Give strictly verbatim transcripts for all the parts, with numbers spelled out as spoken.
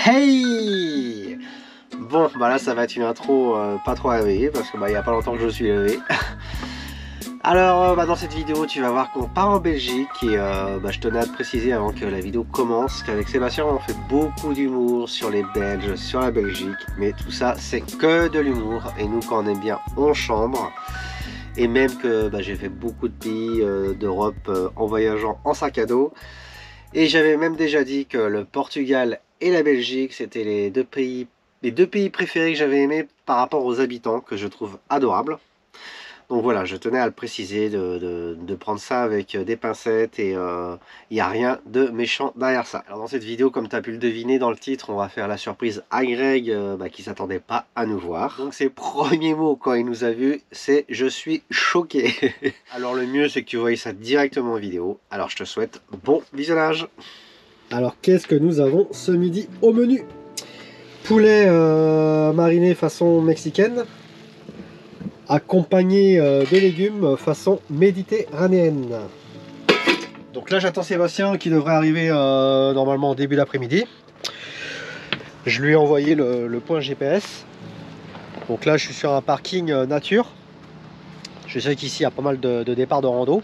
Hey! Bon, bah là ça va être une intro euh, pas trop réveillée parce que bah il n'y a pas longtemps que je suis levé. Alors euh, bah, dans cette vidéo tu vas voir qu'on part en Belgique et euh, bah, je tenais à te préciser avant que la vidéo commence qu'avec Sébastien on fait beaucoup d'humour sur les Belges, sur la Belgique, mais tout ça c'est que de l'humour et nous quand on aime bien on chambre. Et même que bah, j'ai fait beaucoup de pays euh, d'Europe euh, en voyageant en sac à dos. Et j'avais même déjà dit que le Portugal et la Belgique, c'était les deux pays, les deux pays préférés que j'avais aimés par rapport aux habitants, que je trouve adorables. Donc voilà, je tenais à le préciser, de, de, de prendre ça avec des pincettes et il euh, n'y a rien de méchant derrière ça. Alors dans cette vidéo, comme tu as pu le deviner dans le titre, on va faire la surprise à Greg euh, bah, qui ne s'attendait pas à nous voir. Donc ses premiers mots quand il nous a vus, c'est « je suis choqué ». Alors le mieux, c'est que tu voyes ça directement en vidéo. Alors je te souhaite bon visionnage. Alors qu'est-ce que nous avons ce midi au menu? Poulet euh, mariné façon mexicaine, accompagné euh, de légumes façon méditerranéenne. Donc là j'attends Sébastien qui devrait arriver euh, normalement au début d'après-midi. Je lui ai envoyé le, le point G P S. Donc là je suis sur un parking euh, nature. Je sais qu'ici il y a pas mal de, de départs de rando.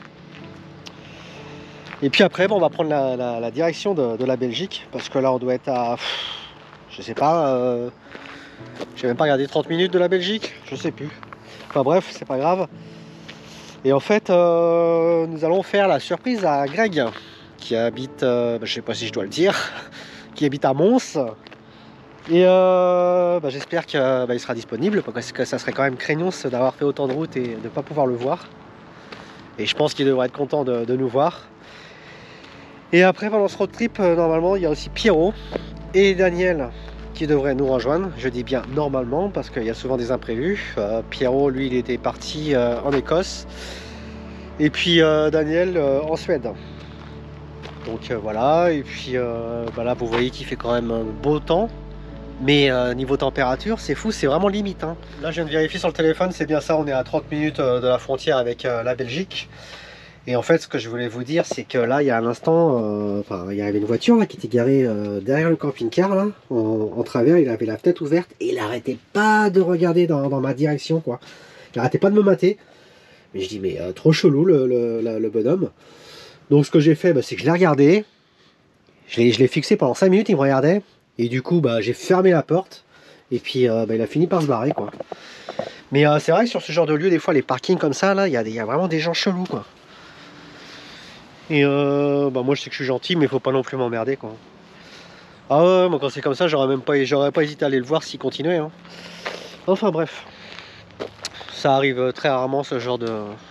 Et puis après bon, on va prendre la, la, la direction de, de la Belgique. Parce que là on doit être à... Je sais pas... Euh, j'ai même pas regardé trente minutes de la Belgique. Je sais plus. Enfin bref, c'est pas grave. Et en fait, euh, nous allons faire la surprise à Greg, qui habite, euh, bah, je sais pas si je dois le dire, qui habite à Mons. Et euh, bah, j'espère qu'il bah, sera disponible, parce que ça serait quand même craignos d'avoir fait autant de route et de ne pas pouvoir le voir. Et je pense qu'il devrait être content de, de nous voir. Et après, pendant ce road trip, euh, normalement, il y a aussi Pierrot et Daniel qui devrait nous rejoindre. Je dis bien normalement parce qu'il y a souvent des imprévus. euh, Pierrot lui il était parti euh, en Écosse et puis euh, Daniel euh, en Suède. Donc euh, voilà, et puis euh, bah là vous voyez qu'il fait quand même un beau temps, mais euh, niveau température c'est fou, c'est vraiment limite hein. Là je viens de vérifier sur le téléphone, c'est bien ça, on est à trente minutes euh, de la frontière avec euh, la Belgique. Et en fait, ce que je voulais vous dire, c'est que là, il y a un instant, euh, enfin, il y avait une voiture là, qui était garée euh, derrière le camping-car, là, en, en travers, il avait la fenêtre ouverte, et il arrêtait pas de regarder dans, dans ma direction, quoi. Il arrêtait pas de me mater. Mais je dis, mais euh, trop chelou, le, le, le, le bonhomme. Donc, ce que j'ai fait, bah, c'est que je l'ai regardé, je l'ai fixé pendant cinq minutes, il me regardait, et du coup, bah, j'ai fermé la porte, et puis, euh, bah, il a fini par se barrer, quoi. Mais euh, c'est vrai que sur ce genre de lieu, des fois, les parkings comme ça, là, il y, y a vraiment des gens chelous, quoi. Et euh, bah moi je sais que je suis gentil, mais faut pas non plus m'emmerder quoi. Ah ouais, moi quand c'est comme ça, j'aurais même pas, j'aurais pas hésité à aller le voir s'il continuait. Hein. Enfin bref, ça arrive très rarement ce genre de,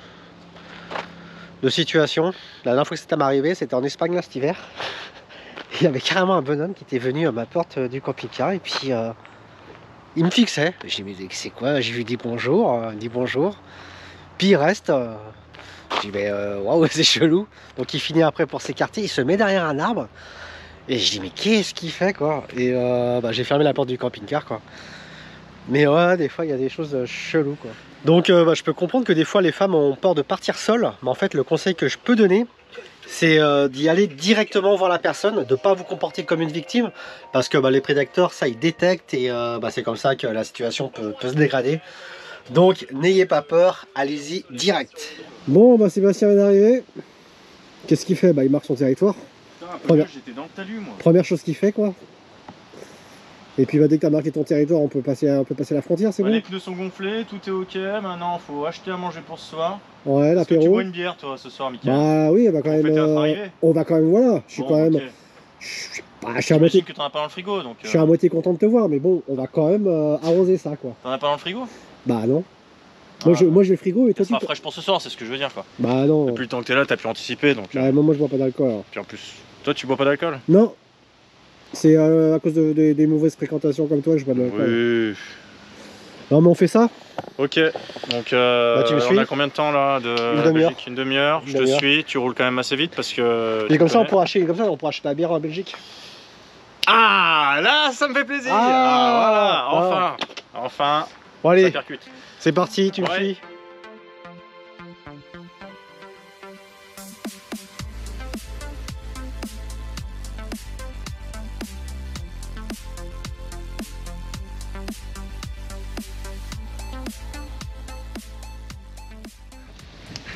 de situation. La dernière fois que ça m'est arrivé, c'était en Espagne là cet hiver. Il y avait carrément un bonhomme qui était venu à ma porte du camping-car et puis euh, il me fixait. J'ai dit mais c'est quoi? J'ai lui dit bonjour, euh, il me dit bonjour. Puis il reste. Euh, Je dis mais waouh, c'est chelou. Donc il finit après pour s'écarter, il se met derrière un arbre. Et je dis mais qu'est-ce qu'il fait quoi? Et euh, bah, j'ai fermé la porte du camping-car quoi. Mais ouais, des fois il y a des choses cheloues quoi. Donc euh, bah, je peux comprendre que des fois les femmes ont peur de partir seules. Mais en fait le conseil que je peux donner, c'est euh, d'y aller directement voir la personne, de ne pas vous comporter comme une victime. Parce que bah, les prédateurs, ça ils détectent et euh, bah, c'est comme ça que la situation peut, peut se dégrader. Donc n'ayez pas peur, allez-y direct. Bon, bah Sébastien est arrivé. Qu'est-ce qu'il fait? Bah il marque son territoire. Putain, un peu Première... j'étais dans le talus moi. Première chose qu'il fait quoi. Et puis bah, dès que tu as marqué ton territoire, on peut passer, on peut passer la frontière, c'est bah, bon? Les pneus sont gonflés, tout est ok. Maintenant faut acheter à manger pour ce soir. Ouais, l'apéro. Tu bois une bière toi ce soir, Mickaël? Bah oui, on va quand même. Euh... On va quand même, voilà. Je suis bon, quand même. Okay. Je, bah, je suis à moitié. que t'en as pas dans le frigo donc. Euh... Je suis à moitié content de te voir, mais bon, on va quand même euh, arroser ça quoi. T'en as pas dans le frigo? Bah non. Moi, je, moi j'ai le frigo et toi ça tu... sera fraîche pour ce soir, c'est ce que je veux dire quoi. Bah non. Depuis le temps que t'es là, t'as pu anticiper donc. Bah euh... moi, moi je bois pas d'alcool. Puis en plus, toi tu bois pas d'alcool? Non. C'est euh, à cause de, de, des mauvaises fréquentations comme toi que je bois de l'alcool. Oui. Non mais on fait ça? Ok, donc euh, bah, tu me on suis a combien de temps là de Une demi-heure. Une demi-heure, je te suis, tu roules quand même assez vite parce que... Et comme ça, on pourra acheter, comme ça on pourra acheter la bière en Belgique. Ah là ça me fait plaisir. Ah, ah voilà, enfin, enfin, bon allez, ça percute. C'est parti, tu me ouais. suis.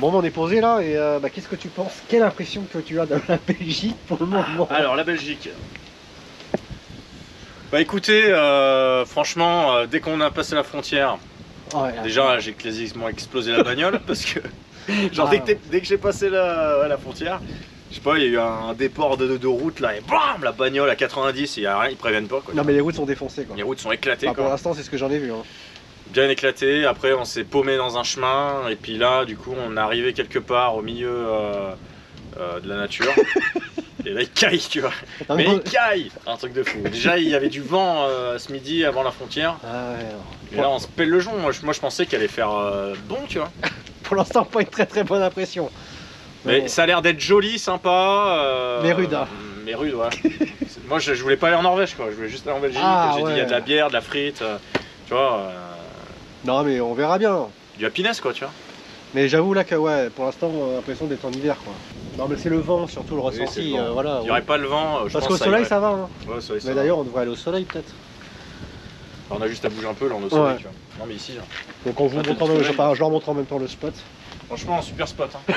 Bon, on est posé là et euh, bah, qu'est-ce que tu penses? Quelle impression que tu as de la Belgique pour le moment? Alors la Belgique. Bah écoutez, euh, franchement, euh, dès qu'on a passé la frontière, ouais, déjà j'ai quasiment explosé la bagnole parce que genre ah, dès que, dès que j'ai passé la, ouais, la frontière, je sais pas, il y a eu un déport de, de, de route là et bam, la bagnole à quatre-vingt-dix, il y a rien, ils préviennent pas quoi. Non mais les routes sont défoncées quoi. Les routes sont éclatées Bah, quoi. pour l'instant c'est ce que j'en ai vu. Hein. Bien éclaté, après on s'est paumé dans un chemin et puis là du coup on est arrivé quelque part au milieu euh, euh, de la nature et là il caille tu vois, Attends, mais mais... il caille, un truc de fou. Déjà il y avait du vent euh, ce midi avant la frontière, ah, ouais, et là on se pèle le jonc. Moi je, moi, je pensais qu'elle allait faire euh, bon tu vois. Pour l'instant pas une très très bonne impression. Mais bon. Ça a l'air d'être joli, sympa, euh, mais rude hein. Mais rude ouais. Moi je, je voulais pas aller en Norvège quoi, je voulais juste aller en Belgique, ah, j'ai ouais. dit il y a de la bière, de la frite, euh, tu vois. Euh... Non mais on verra bien. Du happiness quoi tu vois. Mais j'avoue là que ouais, pour l'instant on a l'impression d'être en hiver quoi. Non mais c'est le vent surtout le Oui, ressenti. le vent. Euh, voilà, il n'y aurait ouais. pas le vent. Je Parce pense qu'au ça soleil irait. ça va. Hein. Ouais, soleil, ça mais d'ailleurs on devrait aller au soleil peut-être. On a juste à bouger un peu là, on est au soleil ouais. tu vois. Non mais ici là. Donc on vous Ah, montre en même... je, je leur montre en même temps le spot. Franchement un super spot hein.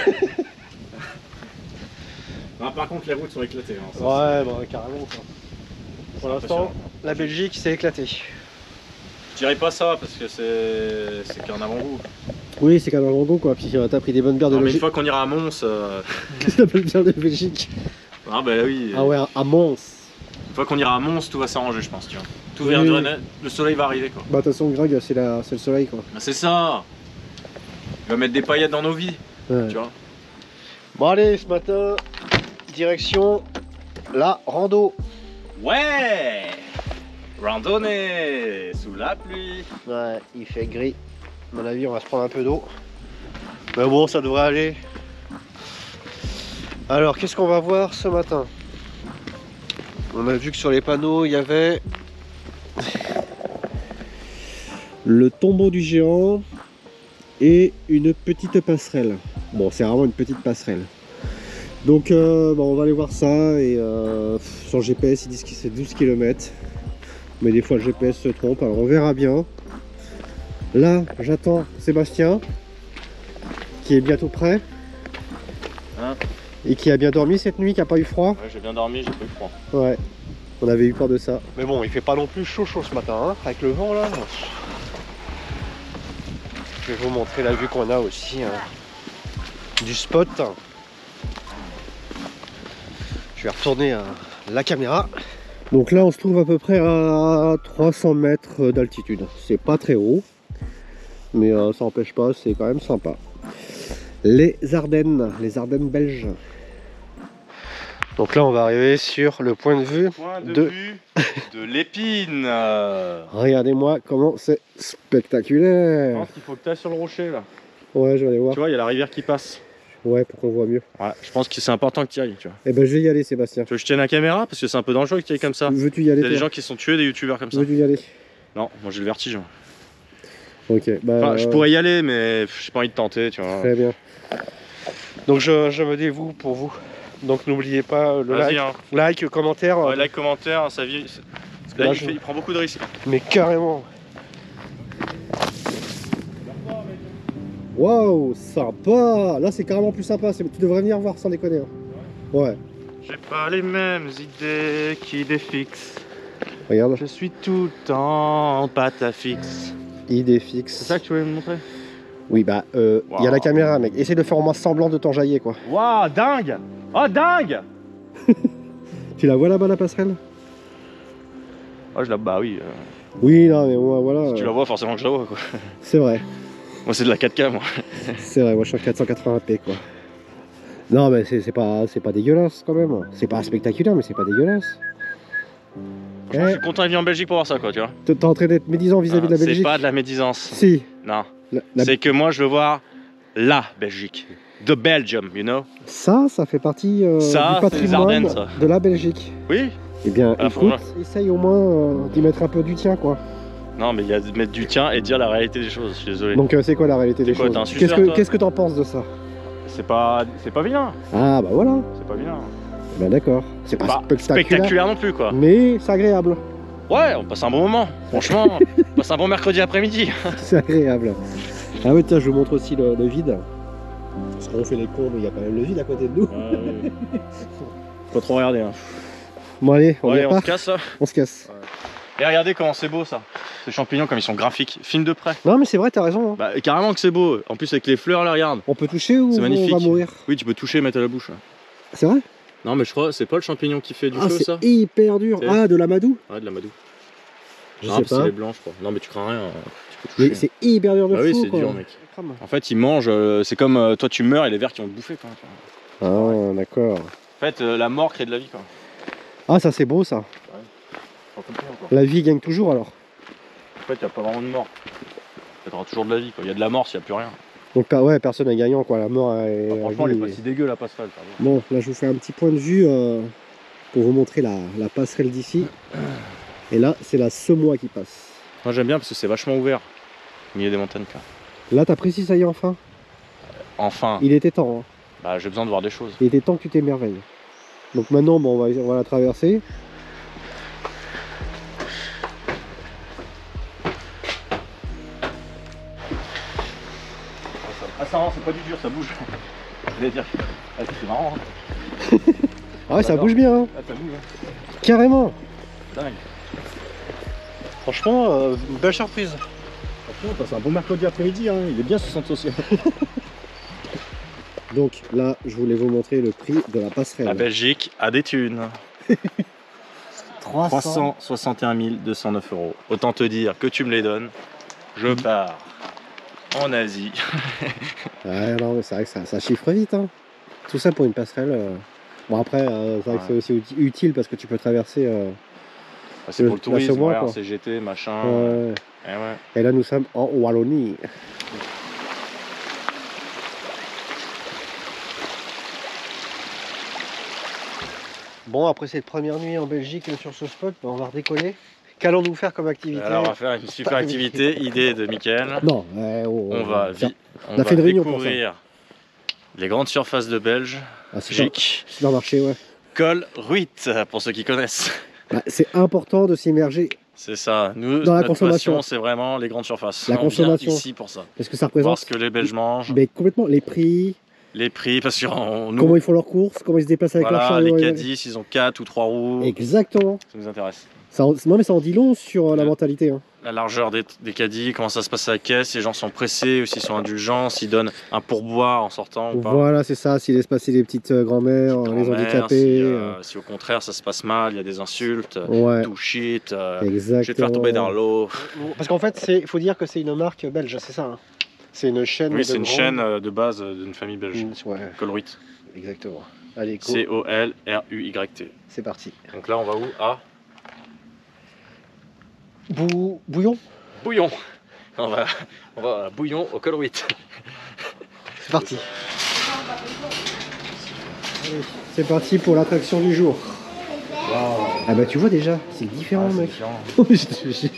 Non, par contre les routes sont éclatées. Hein, ça, ouais bah carrément quoi. Pour l'instant la Belgique s'est éclatée. Je dirais pas ça parce que c'est c'est qu'un avant-goût. Oui c'est qu'un avant-goût quoi, puis t'as pris des bonnes bières de non, mais Belgique. une fois qu'on ira à Mons. Euh... Qu'est-ce que t'appelles bière de Belgique? Ah bah oui. Ah ouais à Mons. Une fois qu'on ira à Mons tout va s'arranger je pense tu vois. Tout oui. viendra, le soleil va arriver quoi. Bah de toute façon Greg c'est la... le soleil quoi. Bah, c'est ça. Il va mettre des paillettes dans nos vies. Ouais. Tu vois. Bon allez ce matin, direction la rando. Ouais. Randonnée sous la pluie. Ouais, il fait gris. À mon avis, on va se prendre un peu d'eau. Mais bon, ça devrait aller. Alors, qu'est-ce qu'on va voir ce matin? On a vu que sur les panneaux, il y avait le tombeau du géant et une petite passerelle. Bon, c'est vraiment une petite passerelle. Donc, euh, bon, on va aller voir ça. Et euh, sur le G P S, ils disent que c'est douze kilomètres. Mais des fois le G P S se trompe, alors on verra bien. Là j'attends Sébastien qui est bientôt prêt hein, et qui a bien dormi cette nuit, qui a pas eu froid. Ouais j'ai bien dormi, j'ai pas eu froid. Ouais, on avait eu peur de ça. Mais bon il fait pas non plus chaud chaud ce matin hein, avec le vent là. Je vais vous montrer la vue qu'on a aussi hein, du spot. Je vais retourner à la caméra. Donc là on se trouve à peu près à trois cents mètres d'altitude. C'est pas très haut, mais euh, ça n'empêche pas, c'est quand même sympa. Les Ardennes, les Ardennes belges. Donc là on va arriver sur le point de vue point de, de... vue de l'épine. Regardez-moi comment c'est spectaculaire. Je pense qu'il faut que tu ailles sur le rocher là. Ouais je vais aller voir. Tu vois il y a la rivière qui passe. Ouais pour qu'on voit mieux. Ouais, je pense que c'est important que tu y ailles tu vois. Eh ben je vais y aller Sébastien. Tu veux que je tienne la caméra parce que c'est un peu dangereux que tu y ailles comme ça. Veux-tu y aller? Il y a des toi gens qui sont tués, des youtubeurs comme ça. Veux-tu y aller? Non, moi j'ai le vertige. Moi. Ok. Bah, Enfin, je euh... pourrais y aller mais j'ai pas envie de tenter tu vois. Très bien. Donc je, je me dévoue pour vous. Donc n'oubliez pas le like, hein. like, commentaire. Ouais, like, commentaire, ça vit. Parce que là, Là, il, je... fait, il prend beaucoup de risques. Mais carrément. Waouh, sympa. Là c'est carrément plus sympa. Tu devrais venir voir sans déconner. Hein. Ouais. J'ai pas les mêmes idées qu'idées fixes. Regarde. Je suis tout le temps en pâte à fixe. Idée fixe. C'est ça que tu voulais me montrer? Oui bah il euh, wow. y a la caméra mec. Essaye de faire au moins semblant de t'enjailler quoi. Waouh, dingue. Oh dingue. Tu la vois là-bas la passerelle? Oh je la bah oui. Euh... Oui non mais moi voilà. Si tu la vois forcément que je la vois quoi. C'est vrai. Moi c'est de la quatre K moi. C'est vrai, moi je suis en quatre cent quatre-vingts p quoi. Non mais c'est pas, pas dégueulasse quand même. C'est pas spectaculaire mais c'est pas dégueulasse. Eh. Je suis content de venir en Belgique pour voir ça quoi tu vois. T'es en train d'être médisant vis-à-vis -vis de la Belgique? C'est pas de la médisance. Si. Non. La, la... C'est que moi je veux voir la Belgique. The Belgium, you know. Ça, ça fait partie euh, ça, du patrimoine Ardennes, ça. de la Belgique. Oui. Eh bien, ah, écoute, essaye au moins euh, d'y mettre un peu du tien, quoi. Non, mais il y a de mettre du tien et dire la réalité des choses, je suis désolé. Donc, euh, c'est quoi la réalité des quoi, choses? Qu'est-ce que qu'est-ce que t'en penses de ça? C'est pas, c'est pas bien. Ah, bah voilà. C'est pas bien. Bah d'accord. C'est pas, pas spectaculaire. spectaculaire non plus, quoi. Mais c'est agréable. Ouais, on passe un bon moment. Franchement, on passe un bon mercredi après-midi. C'est agréable. Ah ouais, tiens, je vous montre aussi le, le vide. Parce qu'on fait les cons, mais il y a quand même le vide à côté de nous. Ah, oui. Faut trop regarder. Hein. Bon allez, on, Bon, allez, on repart. se casse là. On se casse. Ouais. Et regardez comment c'est beau ça. Ces champignons comme ils sont graphiques. Filme de près. Non mais c'est vrai, t'as raison. Hein. Bah carrément que c'est beau. En plus avec les fleurs là, regarde. On peut toucher ou C'est on magnifique. va mourir? Oui, tu peux toucher et mettre à la bouche. Ouais. C'est vrai? Non mais je crois c'est pas le champignon qui fait du Ah feu ça. c'est hyper dur. C'est... Ah de l'amadou? Ouais, de l'amadou. Je non, sais c'est pas. les blancs je crois. Non mais tu crains rien. Tu peux toucher. Mais c'est hyper dur de bah fou. oui c'est quoi. dur mec. Crame. En fait ils mangent, euh, c'est comme euh, toi tu meurs et les vers qui vont te bouffer quoi. Ah d'accord. En fait euh, la mort crée de la vie quoi. Ah ça c'est beau ça. Pas compris encore. La vie gagne toujours alors. En fait il n'y a pas vraiment de mort. Il y aura toujours de la vie quoi. Il y a de la mort s'il n'y a plus rien. Donc ouais, personne n'est gagnant quoi. La mort est. Enfin, franchement elle est pas si dégueu la passerelle. Pardon. Bon là je vous fais un petit point de vue euh, pour vous montrer la, la passerelle d'ici. Et là c'est la semois qui passe. Moi j'aime bien parce que c'est vachement ouvert. Au milieu des montagnes quoi. Là t'apprécies ça y est enfin. Enfin. Il était temps. Hein. Bah j'ai besoin de voir des choses. Il était temps que tu t'émerveilles. Donc maintenant bon, on, va, on va la traverser. Ah ça c'est pas du dur, ça bouge. Je voulais dire. Ah, c'est marrant. Hein. Ah ouais ça bouge bien hein. Ah ça bouge. Hein. Carrément. Dingue. Franchement, euh, une belle surprise. Franchement, c'est un bon mercredi après-midi, hein. Il est bien ce centre social. Donc là, je voulais vous montrer le prix de la passerelle. La Belgique a des thunes. trois cent soixante et un mille deux cent neuf euros. Autant te dire que tu me les donnes, je pars en Asie. Ouais, non, mais c'est vrai que ça, ça chiffre vite. Hein. Tout ça pour une passerelle. Euh... Bon, après, euh, c'est vrai ouais. que c'est aussi utile parce que tu peux traverser. Euh... Ah, c'est pour le tourisme, ouais, C G T, machin. Ouais. Et, ouais. Et là, nous sommes en Wallonie. Bon, après cette première nuit en Belgique sur ce spot, on va redécoller. Qu'allons-nous faire comme activité? Alors, on va faire une super activité, idée de Mickaël. Non, ouais, oh, on va, vi on on va a fait une réunion découvrir les grandes surfaces de Belge. Ah, supermarché, ouais. Col Ruit, pour ceux qui connaissent. Bah, c'est important de s'immerger. C'est ça. Nous, dans la notre consommation, passion, c'est vraiment les grandes surfaces. La on consommation. vient ici pour ça. Parce que ça représente. Voir ce que les Belges mangent. Mais complètement les prix. Les prix, parce que on, nous, comment ils font leurs courses, comment ils se déplacent avec voilà, leur chariot. Les caddies, s'ils ont quatre ou trois roues. Exactement. Ça nous intéresse. Ça en... Non mais ça en dit long sur la mentalité. Hein. La largeur des, des caddies, comment ça se passe à la caisse, si les gens sont pressés ou s'ils sont indulgents, s'ils donnent un pourboire en sortant ou pas. Voilà, c'est ça, s'ils laissent passer les petites euh, grand-mères, grand les handicapés. Si, euh, si au contraire ça se passe mal, il y a des insultes, ouais. tout shit, euh, exactement. Je vais te faire tomber dans l'eau. Parce qu'en fait, il faut dire que c'est une marque belge, c'est ça hein. C'est une chaîne. Oui, c'est une grande... chaîne de base d'une famille belge. Mmh, ouais. Col Ruit. Exactement. Allez, C O L R U Y T. C'est parti. Donc là, on va où? À Bou... Bouillon. Bouillon. On va, on va à Bouillon au Col Ruit. C'est parti. C'est parti pour l'attraction du jour. Wow. Ah bah tu vois déjà, c'est différent, ah, mec. Différent.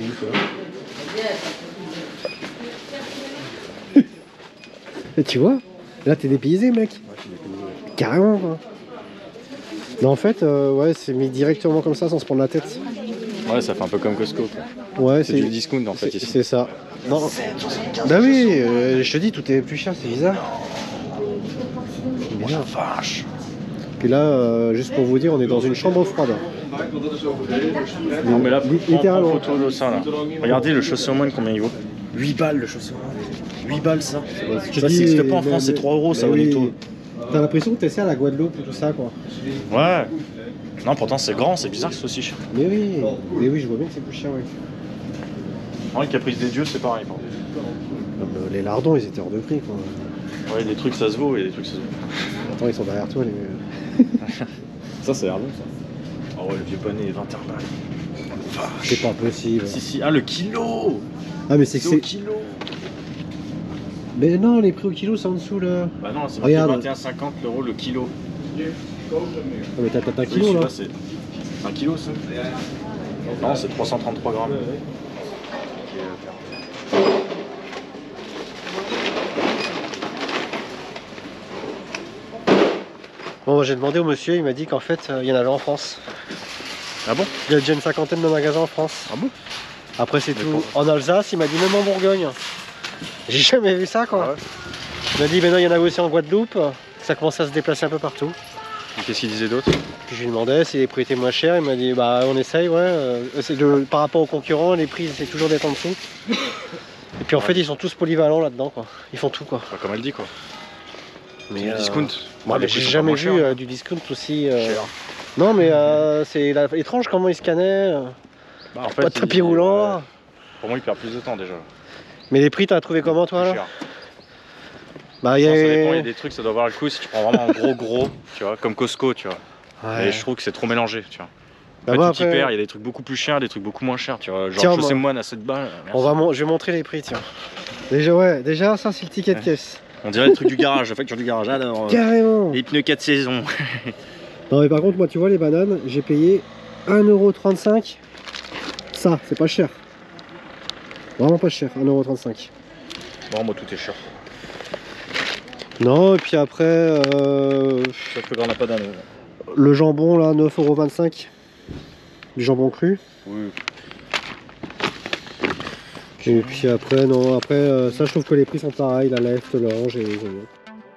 Tu vois, là t'es dépaysé, mec. Ouais, dépaysé. Carrément. Quoi. Mais en fait, euh, ouais, c'est mis directement comme ça sans se prendre la tête. Ouais, ça fait un peu comme Costco. Quoi. Ouais, c'est du discount en fait ici. C'est ça. Non. Bah oui, euh, je te dis, tout est plus cher, c'est bizarre. Oh la vache. Puis là, euh, juste pour vous dire, on est dans une chambre froide. Non mais là, littéralement. Prends photo de ça là. Regardez le chaussé au moine combien il vaut. huit balles le chaussé au moine. huit balles ça. Je ça n'existe pas en France, c'est trois euros ça au netto. T'as l'impression que t'essaies à la Guadeloupe ou tout ça quoi. Ouais. Non pourtant c'est grand, c'est bizarre que ce soit aussi cher. Mais oui, mais oui je vois bien que c'est plus cher ouais. Non, les caprices des dieux c'est pareil. Pardon. Les lardons ils étaient hors de prix quoi. Ouais des trucs ça se vaut et des trucs ça se vaut. Attends ils sont derrière toi les... Ça ça a l'air bon ça. Oh ouais le vieux bonnet vingt et un balles. C'est pas possible. Si si, ah le kilo. Ah mais c'est que c'est... kilo. Mais non les prix au kilo c'est en dessous là. Bah non c'est marqué vingt et un cinquante euros le kilo. Ah mais t'as un kilo oui, là, là c'est un kilo ça. Non c'est trois cent trente-trois grammes. Bon j'ai demandé au monsieur, il m'a dit qu'en fait euh, il y en avait en France. Ah bon? Il y a déjà une cinquantaine de magasins en France. Ah bon? Après c'est tout. En Alsace, il m'a dit même en Bourgogne. J'ai jamais vu ça quoi. Ah ouais. Il m'a dit maintenant il y en a aussi en Guadeloupe, ça commence à se déplacer un peu partout. Qu'est-ce qu'il disait d'autre? Puis je lui demandais si les prix étaient moins chers, il m'a dit bah on essaye, ouais. Euh, le, par rapport aux concurrents, les prix c'est toujours d'être en dessous. Et puis en ouais. fait ils sont tous polyvalents là-dedans quoi, ils font tout quoi. Enfin, comme elle dit quoi. Mais euh, discount. Moi ouais, j'ai jamais vu euh, du discount aussi. Euh... Non mais euh, c'est la... étrange comment ils scannaient. Euh... Bah, en fait, pas de tapis roulant. Euh, pour moi il perd plus de temps déjà. Mais les prix t'as trouvé comment toi là? Bah, y a... Ça dépend, il y a des trucs, ça doit avoir le coup si tu prends vraiment un gros gros, tu vois, comme Costco, tu vois. Ouais. Et je trouve que c'est trop mélangé, tu vois. En fait, bah, tout après... hyper, il y a des trucs beaucoup plus chers, des trucs beaucoup moins chers, tu vois. Genre chaussée moine à sept balles. On va mon... Je vais montrer les prix, tiens. Déjà, ouais, déjà, ça c'est le ticket de ouais. caisse. On dirait le truc du garage, la facture du garage. Alors, carrément. Les pneus quatre saisons. Non, mais par contre, moi, tu vois, les bananes, j'ai payé un euro trente-cinq. Ça, c'est pas cher. Vraiment pas cher, un euro trente-cinq. Bon, moi, tout est cher. Non, et puis après... Euh... Ça fait qu'on n'a pas d'un euro. Le jambon, là, neuf euros vingt-cinq. Du jambon cru. Oui. Et puis après, non, après, euh, ça, je trouve que les prix sont pareils, la lèvre, l'orange et les oignons.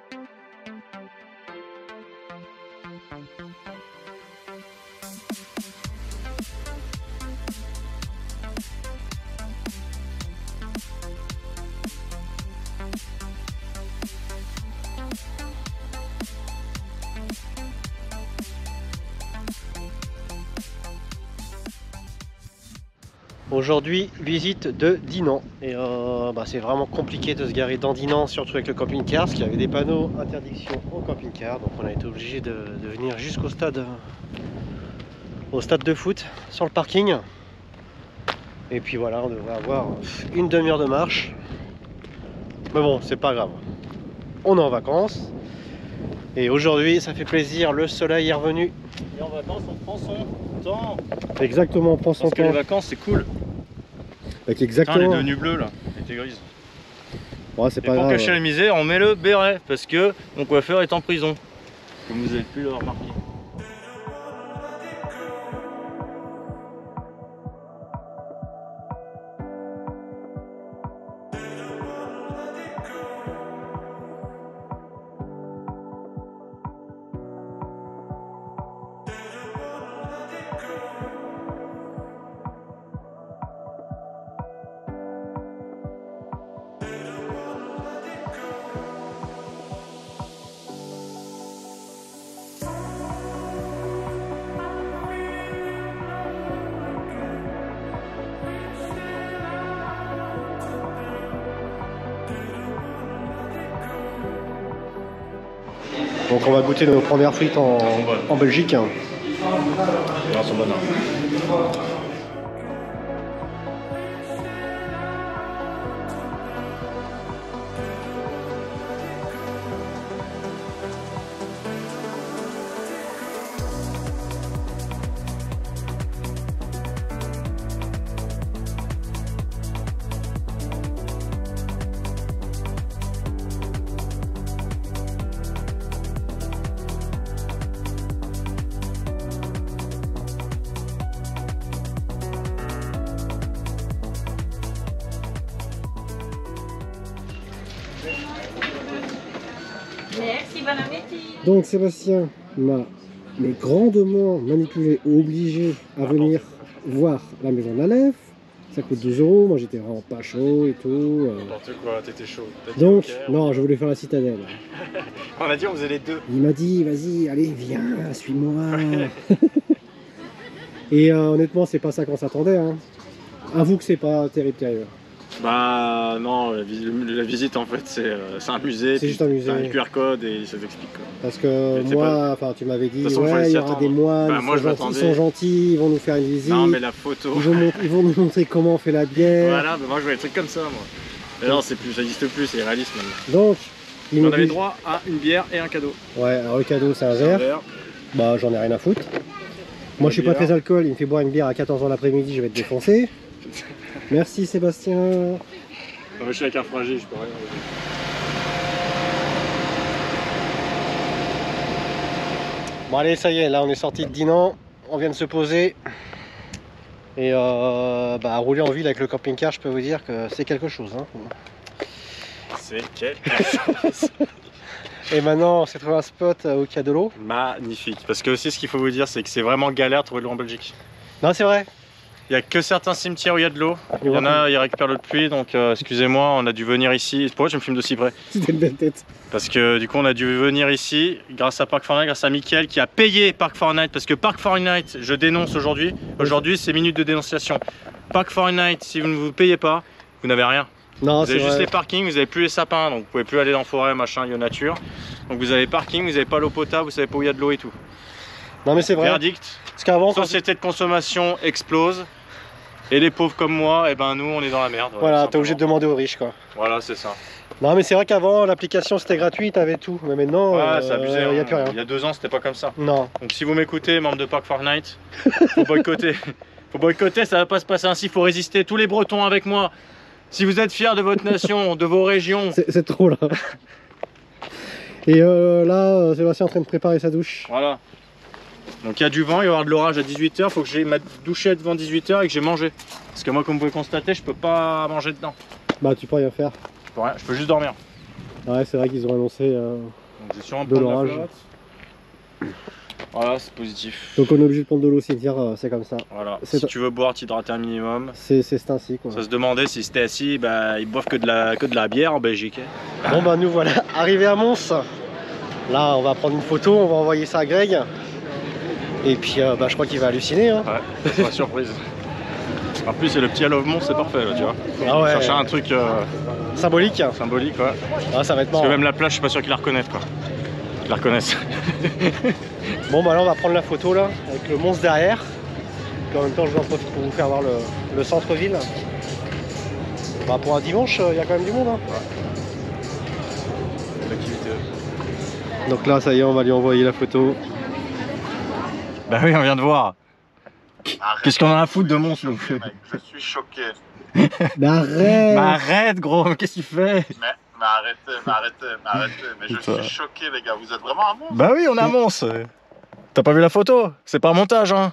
Aujourd'hui, visite de Dinan. Et euh, bah, c'est vraiment compliqué de se garer dans Dinan, surtout avec le camping-car, parce qu'il y avait des panneaux interdiction au camping-car. Donc on a été obligé de, de venir jusqu'au stade, au stade de foot, sur le parking. Et puis voilà, on devrait avoir une demi-heure de marche. Mais bon, c'est pas grave. On est en vacances. Et aujourd'hui, ça fait plaisir, le soleil est revenu. Et en vacances, on prend son temps. Exactement, on prend son Parce temps. Que les vacances, c'est cool. Avec exactement. Putain, elle est devenue bleue là, elle était grise. Ouais, c'est pas pour grave. cacher la misère, on met le béret parce que mon coiffeur est en prison. Comme vous avez pu le remarquer. Donc on va goûter nos premières frites en, en Belgique. Non, elles sont bonnes. Merci, bon appétit. Donc Sébastien m'a mais grandement manipulé, obligé à venir voir la maison de la lèvre. Ça coûte douze euros, moi j'étais vraiment pas chaud et tout. N'importe quoi, t'étais chaud. Donc, non, je voulais faire la citadelle. On a dit on faisait les deux. Il m'a dit, vas-y, allez, viens, suis-moi. Et euh, honnêtement, c'est pas ça qu'on s'attendait. Hein. Avoue que c'est pas terrible, terrible. Bah non, la, vis la visite en fait c'est euh, un musée. C'est juste un musée. Un Q R code et ça t'explique quoi. Parce que mais moi, enfin tu m'avais dit, façon, ouais, il y aura des moines, bah, ils, sont gentils, ils sont gentils, ils vont nous faire une visite. Non mais la photo. Ils vont, ils vont nous montrer comment on fait la bière. Voilà, bah, moi je vois des trucs comme ça moi. Mais non, c'est plus, ça n'existe plus, c'est réaliste maintenant. Donc, il on avait droit à une bière et un cadeau. Ouais, alors le cadeau c'est un verre. verre. Bah j'en ai rien à foutre. Moi je suis bière. Pas très alcool, il me fait boire une bière à quatorze heures l'après-midi, je vais te défoncer. Merci Sébastien. Non, je suis avec un fragile, je peux rien. Bon allez, ça y est, là on est sorti de Dinan, on vient de se poser. Et euh, bah, rouler en ville avec le camping-car, je peux vous dire que c'est quelque chose. Hein. C'est quelque chose. Et maintenant, on s'est trouvé un spot où il y a de l'eau. Magnifique. Parce que aussi, ce qu'il faut vous dire, c'est que c'est vraiment galère de trouver de l'eau en Belgique. Non, c'est vrai. Il n'y a que certains cimetières où il y a de l'eau. Il y en a, ils récupèrent l'eau de pluie. Donc, euh, excusez-moi, on a dû venir ici. Pourquoi tu me filmes d'aussi près? C'était une belle tête. Parce que du coup, on a dû venir ici grâce à Park four night, grâce à Mickaël qui a payé Park four night. Parce que Park four night, je dénonce aujourd'hui. Aujourd'hui, c'est minute de dénonciation. Park four night, si vous ne vous payez pas, vous n'avez rien. Non, vous avez juste vrai. les parkings, vous n'avez plus les sapins, donc vous pouvez plus aller dans la forêt, machin, il y a nature. Donc vous avez parking, vous n'avez pas l'eau potable, vous savez pas où il y a de l'eau et tout. Non mais c'est vrai. Verdict, parce qu'avant, société de consommation explose. Et les pauvres comme moi, et ben nous on est dans la merde. Voilà, t'es obligé de demander aux riches quoi. Voilà, c'est ça. Non mais c'est vrai qu'avant l'application c'était gratuit, t'avais tout. Mais maintenant, ouais, euh, c'est abusé. Il n'y a hein. plus rien. Il y a deux ans, c'était pas comme ça. Non. Donc si vous m'écoutez, membre de Park four night, faut boycotter. Faut boycotter, ça va pas se passer ainsi, faut résister. Tous les Bretons avec moi. Si vous êtes fiers de votre nation, de vos régions. C'est trop là. Et euh, là, Sébastien est en train de préparer sa douche. Voilà. Donc il y a du vent, il va y avoir de l'orage à dix-huit heures, il faut que j'ai ma douchette devant dix-huit heures et que j'ai mangé. Parce que moi, comme vous pouvez constater, je peux pas manger dedans. Bah tu peux rien faire. Je peux, rien, je peux juste dormir. Ouais, c'est vrai qu'ils ont annoncé euh, Donc je suis en de l'orage. Voilà, c'est positif. Donc on est obligé de prendre de l'eau, c'est dire, euh, c'est comme ça. Voilà, si tu veux boire, t'hydrater un minimum. C'est ainsi quoi. Ça se demandait si c'était assis, bah ils boivent que de la, que de la bière en Belgique. Bon bah nous voilà, arrivés à Mons. Là on va prendre une photo, on va envoyer ça à Greg. Et puis euh, bah, je crois qu'il va halluciner. Hein. Ouais, c'est pas surprise. En plus c'est le petit I Love Mons, c'est parfait là, tu vois. Ah ouais. Chercher un truc euh, symbolique. Symbolique, ouais. Ah, ça va être marrant. Parce que même la plage, je suis pas sûr qu'ils la reconnaissent quoi. Ils la reconnaissent. Bon bah là on va prendre la photo là, avec le Mons derrière. Puis en même temps je vais en profiter pour vous faire voir le, le centre-ville. Bah pour un dimanche, il y a quand même du monde. Hein. Ouais. L'activité. Donc là ça y est, on va lui envoyer la photo. Bah oui, on vient de voir. Qu'est-ce qu'on a à foutre de Mons là? Je suis choqué. Mais arrête. Mais arrête gros, qu'est-ce qu'il fait? Mais, mais arrêtez, mais arrêtez, mais arrêtez. Mais je Putain. suis choqué les gars, vous êtes vraiment à Mons? Bah oui, on est à Mons. T'as pas vu la photo? C'est pas un montage hein.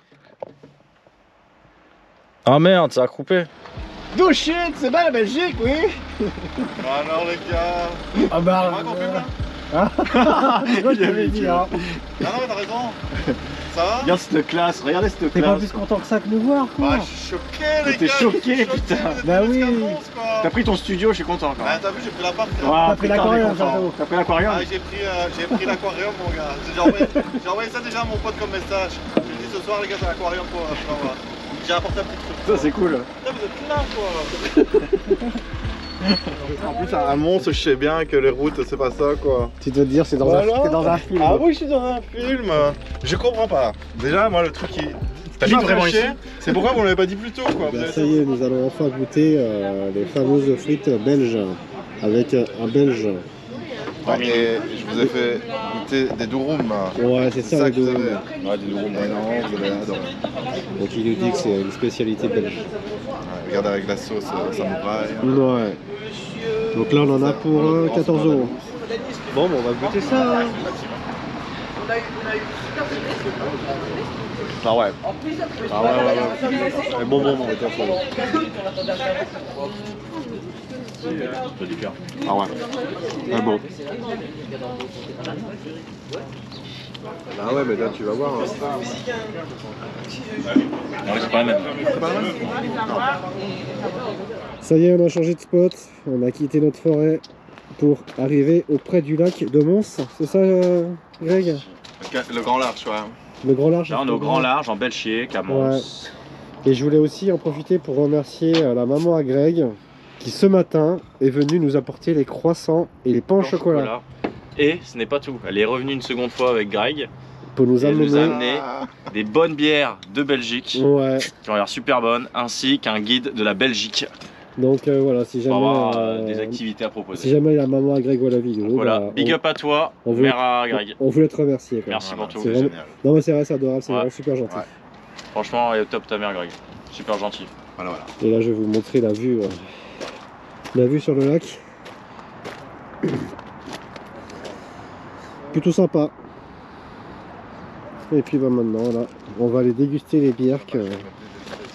Ah merde, ça a coupé. No shit, c'est pas la Belgique, oui. Bah alors les gars. Ah bah C'est moi qu'on filme là? Ah, je l'avais dit hein. Non non mais t'as raison. Ça va? Regarde cette classe, regardez cette T'es pas classe. plus content que ça que nous voir quoi. Bah je suis choqué les gars. T'es choqué, je suis putain. vous êtes Bah plus oui. qu'à Mons, quoi. T'as pris ton studio, je suis content quand Bah même. t'as vu j'ai pris l'appart. Ah, T'as pris putain, l'aquarium, on est content. surtout. T'as pris l'aquarium? Ah, j'ai pris, euh, j'ai pris l'aquarium mon gars. J'ai envoyé, j'ai envoyé ça déjà à mon pote comme message. Je lui ai dit ce soir les gars c'est l'aquarium pour euh, pour voir. J'ai apporté un petit truc. Ça c'est cool. Putain, vous êtes là quoi. En plus à Mons je sais bien que les routes c'est pas ça quoi. Tu dois te dire c'est dans, Voilà. un, t'es dans un film. Ah oui je suis dans un film. Je comprends pas. Déjà moi le truc qui... T'as qui mis m'a vraiment fait chier, ici? c'est pourquoi vous m'avez pas dit plus tôt quoi. Vous Bah, avez ça y est, nous allons enfin goûter euh, les fameuses frites belges avec euh, un belge. Ouais, et je vous ai fait goûter des durum. Ouais, c'est ça, les que vous durum. avez. Ouais, des durum. Et non, vous allez adorer. Donc il nous dit que c'est une spécialité belge. Ouais, regardez avec la sauce euh, samouraï. Ouais. Donc là on en a pour euh, quatorze euros. Bon, bah, on va goûter ça. Hein. Ah ouais. Ah ouais, ouais, ouais. Un bon moment, on est Ah ouais. Ah bon. Ah ouais, mais là tu vas voir. Hein. Non, c'est pas la même. Ça y est, on a changé de spot. On a quitté notre forêt pour arriver auprès du lac de Mons. C'est ça, euh, Greg? Le grand large, ouais. Le grand large. Là on est au Grand Large en Belgique, à Mons. Ouais. Et je voulais aussi en profiter pour remercier euh, la maman à Greg qui ce matin est venue nous apporter les croissants et les pains au chocolat. Chocolat. Et ce n'est pas tout, elle est revenue une seconde fois avec Greg Pour nous et elle nous a amener. amené des bonnes bières de Belgique Ouais. qui ont l'air super bonnes, ainsi qu'un guide de la Belgique Donc euh, voilà, si pour jamais. avoir euh, euh, des activités à Si proposer. jamais la maman à Greg voit la vidéo. Voilà, bah, big on, up à toi, on veut- mère à Greg. on voulait te remercier. Quoi. Merci pour tout. C'est vraiment- Non mais c'est vrai, c'est adorable, c'est Ouais. vraiment super gentil. Ouais. Franchement, elle est au top ta mère Greg. Super gentil. Voilà, voilà. Et là je vais vous montrer la vue. euh, La vue sur le lac. Plutôt sympa. Et puis bah maintenant là, on va aller déguster les bières que,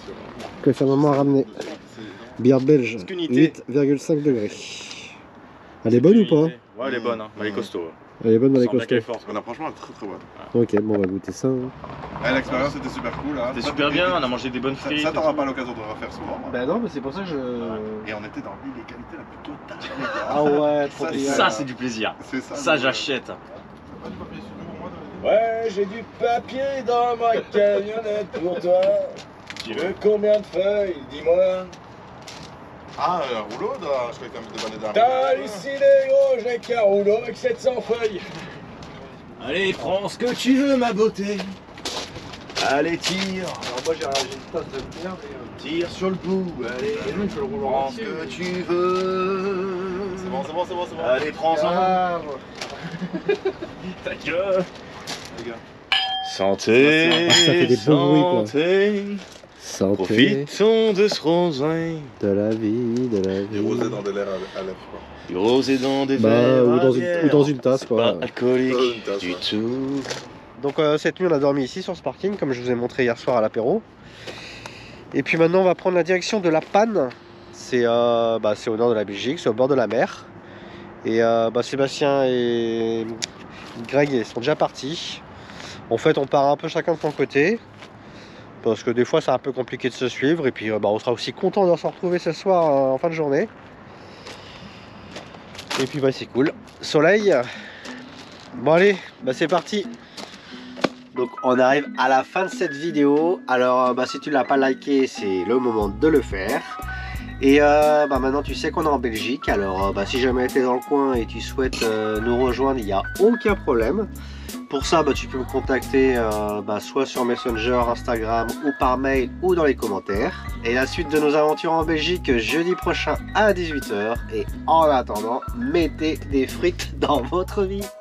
que sa maman a ramenées. Bière belge, Est-ce qu'une idée huit virgule cinq degrés. Elle est bonne ou pas? Ouais, elle est bonne, hein. Elle est costaud. Elle est bonne, elle est Sans bien costaud. qu'elle est forte. Parce qu'on a franchement très très bonne. Ok, bon, on va goûter ça. hein. Ouais, l'expérience était super cool. Hein. C'était Ça, super tu- bien, on a mangé des bonnes Ça, frites. ça et t'auras tout. pas l'occasion de refaire souvent. hein. Bah non, mais c'est pour ça que je... Et on était dans l'illégalité la plus totale. les gars. Ah ouais, trop Ça, bien. Ça, c'est du plaisir. C'est ça. Ça, le- j'achète. Ouais, j'ai du papier dans ma camionnette pour toi. Tu veux combien de feuilles? Dis-moi. Ah, un rouleau de... Je croyais que t'avais déballé d'un T'as rouleau. halluciné, gros, j'ai qu'un rouleau avec sept cents feuilles. Allez, prends ce que tu veux, ma beauté. Allez, tire. Alors moi j'ai une tasse de bière, mais... Tire sur le bout. Allez, prends ce que tu veux. C'est bon, c'est bon, c'est bon, c'est bon. Allez, prends-en. Ah, Ta gueule. Les gars. Santé, Ah, ça fait des bons bruits, quoi. santé. santé Profitons de ce rosé. de la vie, de la Du vie. rosé dans des lèvres à lèvres, quoi. Du rosé dans des Bah, verres ou à dans une- bière. ou dans une tasse, C'est quoi. pas alcoolique Dans une tasse, du ouais. tout. Donc euh, cette nuit on a dormi ici sur ce parking comme je vous ai montré hier soir à l'apéro. Et puis maintenant on va prendre la direction de La Panne. C'est euh, bah, c'est au nord de la Belgique, c'est au bord de la mer. Et euh, bah, Sébastien et Greg ils sont déjà partis. En fait on part un peu chacun de son côté. Parce que des fois c'est un peu compliqué de se suivre. Et puis euh, bah, on sera aussi content de se retrouver ce soir euh, en fin de journée. Et puis bah, c'est cool. Soleil. Bon allez, bah, c'est parti. Donc on arrive à la fin de cette vidéo. Alors bah, si tu ne l'as pas liké, c'est le moment de le faire. Et euh, bah, maintenant tu sais qu'on est en Belgique. Alors euh, bah, si jamais tu es dans le coin et tu souhaites euh, nous rejoindre, il n'y a aucun problème. Pour ça bah, tu peux me contacter euh, bah, soit sur Messenger, Instagram ou par mail ou dans les commentaires. Et la suite de nos aventures en Belgique jeudi prochain à dix-huit heures. Et en attendant, mettez des frites dans votre vie.